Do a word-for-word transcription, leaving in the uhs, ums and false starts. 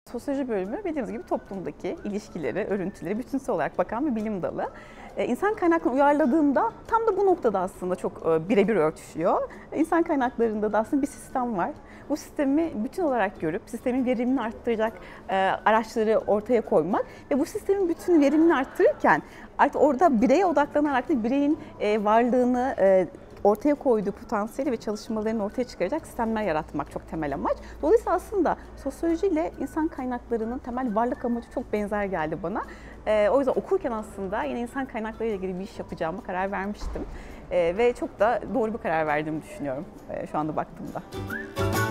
Sosyoloji bölümü bildiğimiz gibi toplumdaki ilişkileri, örüntüleri bütünsel olarak bakan bir bilim dalı. Ee, insan kaynaklarını uyarladığında tam da bu noktada aslında çok e, birebir örtüşüyor. İnsan kaynaklarında da aslında bir sistem var. Bu sistemi bütün olarak görüp sistemin verimini arttıracak e, araçları ortaya koymak ve bu sistemin bütün verimini arttırırken artık orada bireye odaklanarak da bireyin e, varlığını e, ortaya koyduğu potansiyeli ve çalışmalarını ortaya çıkaracak sistemler yaratmak çok temel amaç. Dolayısıyla aslında sosyolojiyle insan kaynaklarının temel varlık amacı çok benzer geldi bana. Ee, o yüzden okurken aslında yine insan kaynakları ile ilgili bir iş yapacağıma karar vermiştim. Ee, ve çok da doğru bir karar verdiğimi düşünüyorum e, şu anda baktığımda.